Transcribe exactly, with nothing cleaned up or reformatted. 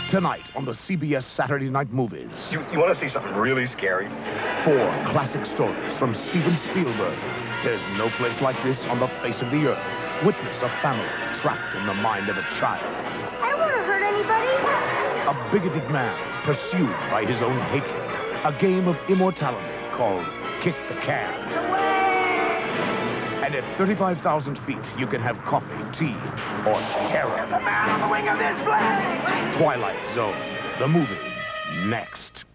Tonight on the C B S Saturday Night Movies. You, you want to see something really scary? Four classic stories from Steven Spielberg. There's no place like this on the face of the earth. Witness a family trapped in the mind of a child. I don't want to hurt anybody. A bigoted man pursued by his own hatred. A game of immortality called Kick the Can. And at thirty-five thousand feet, you can have coffee, tea, or terror. The man on the wing of this plane! Twilight Zone, the movie, next.